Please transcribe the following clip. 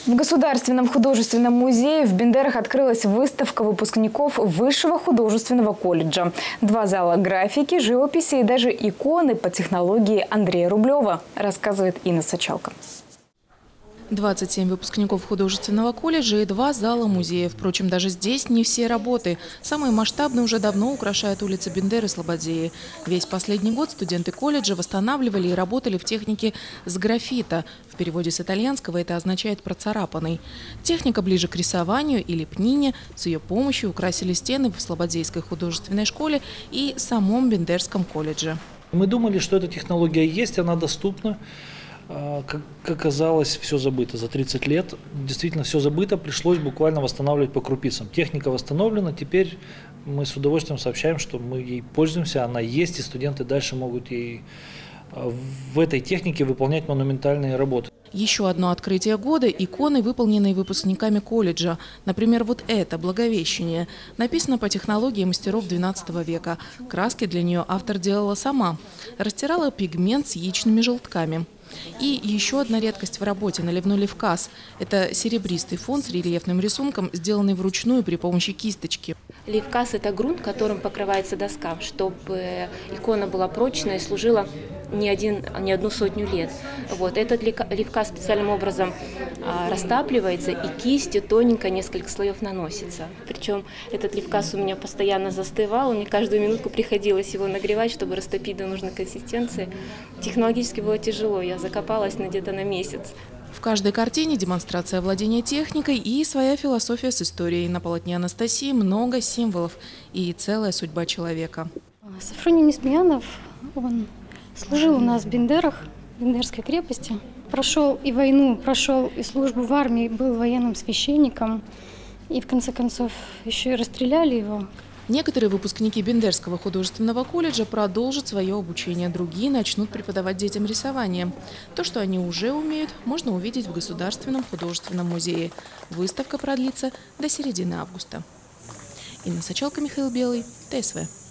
В Государственном художественном музее в Бендерах открылась выставка выпускников Высшего художественного колледжа. 2 зала графики, живописи и даже иконы по технологии Андрея Рублева, рассказывает Инна Сачалко. 27 выпускников художественного колледжа и 2 зала музея. Впрочем, даже здесь не все работы. Самые масштабные уже давно украшают улицы Бендер и Слободеи. Весь последний год студенты колледжа восстанавливали и работали в технике с граффита. В переводе с итальянского это означает «процарапанный». Техника ближе к рисованию и лепнине. С ее помощью украсили стены в Слободейской художественной школе и самом Бендерском колледже. Мы думали, что эта технология есть, она доступна. Как оказалось, все забыто. За 30 лет действительно все забыто, пришлось буквально восстанавливать по крупицам. Техника восстановлена, теперь мы с удовольствием сообщаем, что мы ей пользуемся, она есть, и студенты дальше могут ей в этой технике выполнять монументальные работы. Еще одно открытие года – иконы, выполненные выпускниками колледжа. Например, вот это «Благовещение». Написано по технологии мастеров XII века. Краски для нее автор делала сама. Растирала пигмент с яичными желтками. И еще одна редкость в работе – наливной левказ. Это серебристый фон с рельефным рисунком, сделанный вручную при помощи кисточки. Левказ – это грунт, которым покрывается доска, чтобы икона была прочная и служила не одну сотню лет. Вот. Этот левказ специальным образом растапливается и кистью тоненько несколько слоев наносится. Причем этот левказ у меня постоянно застывал, мне каждую минутку приходилось его нагревать, чтобы растопить до нужной консистенции. Технологически было тяжело, я закопалась где-то на месяц. В каждой картине демонстрация владения техникой и своя философия с историей. На полотне Анастасии много символов и целая судьба человека. Сафроний Несмеянов, он служил у нас в Бендерах, в Бендерской крепости. Прошел и войну, прошел и службу в армии, был военным священником. И в конце концов еще и расстреляли его. Некоторые выпускники Бендерского художественного колледжа продолжат свое обучение, другие начнут преподавать детям рисование. То, что они уже умеют, можно увидеть в Государственном художественном музее. Выставка продлится до середины августа. Инна Сачалко, Михаил Белый, ТСВ.